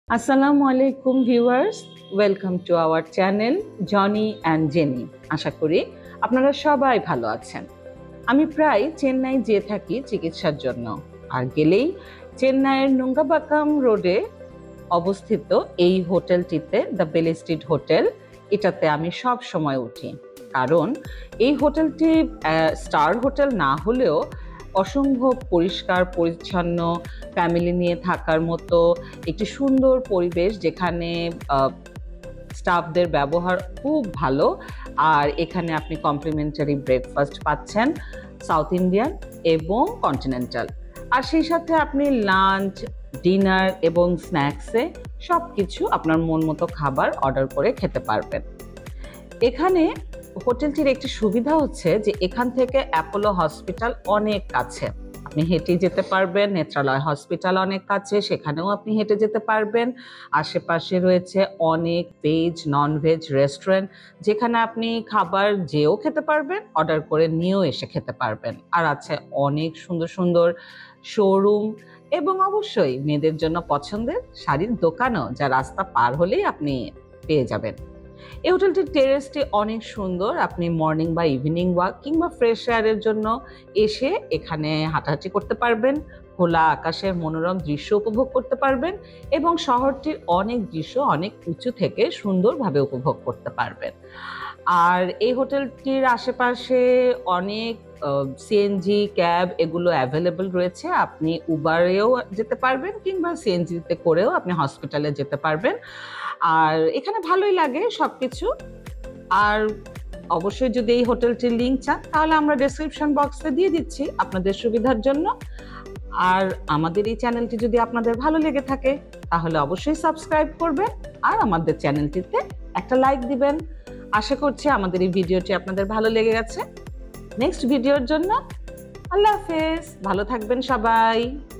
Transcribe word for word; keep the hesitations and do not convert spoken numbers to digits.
আসসালামু আলাইকুম viewers, welcome to our channel Johnny and Jenny. আশা করি আপনারা সবাই ভালো আছেন। আমি প্রায় চেন্নাই যেয়ে থাকি চিকিৎসার জন্য, আর গেলেই চেন্নাইয়ের নুঙ্গাবাক্কাম রোডে অবস্থিত এই হোটেলটিতে, দ্য বেলেস্টেড হোটেল, এটাতে আমি সব সময় উঠি। কারণ এই হোটেলটি স্টার হোটেল না হলেও অসম্ভব পরিষ্কার পরিচ্ছন্ন, ফ্যামিলি নিয়ে থাকার মতো একটি সুন্দর পরিবেশ, যেখানে স্টাফদের ব্যবহার খুব ভালো। আর এখানে আপনি কমপ্লিমেন্টারি ব্রেকফাস্ট পাচ্ছেন, সাউথ ইন্ডিয়ান এবং কন্টিনেন্টাল। আর সেই সাথে আপনি লাঞ্চ, ডিনার এবং স্ন্যাক্সে সব কিছু আপনার মন মতো খাবার অর্ডার করে খেতে পারবেন। এখানে হোটেলটির একটি সুবিধা হচ্ছে যে এখান থেকে অ্যাপোলো হসপিটাল অনেক কাছে, আপনি হেঁটে যেতে পারবেন। নেত্রালয় হসপিটাল অনেক কাছে, সেখানেও আপনি হেঁটে যেতে পারবেন। আশেপাশে রয়েছে অনেক ভেজ নন ভেজ রেস্টুরেন্ট, যেখানে আপনি খাবার যেও খেতে পারবেন, অর্ডার করে নিয়েও এসে খেতে পারবেন। আর আছে অনেক সুন্দর সুন্দর শোরুম এবং অবশ্যই মেয়েদের জন্য পছন্দের শাড়ির দোকানও, যা রাস্তা পার হলেই আপনি পেয়ে যাবেন। এই হোটেলটির টেরেসটি অনেক সুন্দর, আপনি মর্নিং বা ইভিনিং ওয়াক কিংবা ফ্রেশ এয়ারের জন্য এসে এখানে হাঁটাহাঁটি করতে পারবেন, খোলা আকাশের মনোরম দৃশ্য উপভোগ করতে পারবেন এবং শহরটির অনেক দৃশ্য অনেক উঁচু থেকে সুন্দরভাবে উপভোগ করতে পারবেন। আর এই হোটেলটির আশেপাশে অনেক সিএনজি ক্যাব এগুলো অ্যাভেলেবল রয়েছে, আপনি উবারেও যেতে পারবেন কিংবা সিএনজিতে করেও আপনি হসপিটালে যেতে পারবেন। আর এখানে ভালোই লাগে সবকিছু। আর অবশ্যই যদি এই হোটেলটির লিঙ্ক চান, তাহলে আমরা ডেসক্রিপশন বক্সে দিয়ে দিচ্ছি আপনাদের সুবিধার জন্য। আর আমাদের এই চ্যানেলটি যদি আপনাদের ভালো লেগে থাকে, তাহলে অবশ্যই সাবস্ক্রাইব করবেন আর আমাদের চ্যানেলটিতে একটা লাইক দিবেন। আশা করছি আমাদের এই ভিডিওটি আপনাদের ভালো লেগে গেছে। নেক্সট ভিডিওর জন্য আল্লাহ হাফেজ, ভালো থাকবেন সবাই।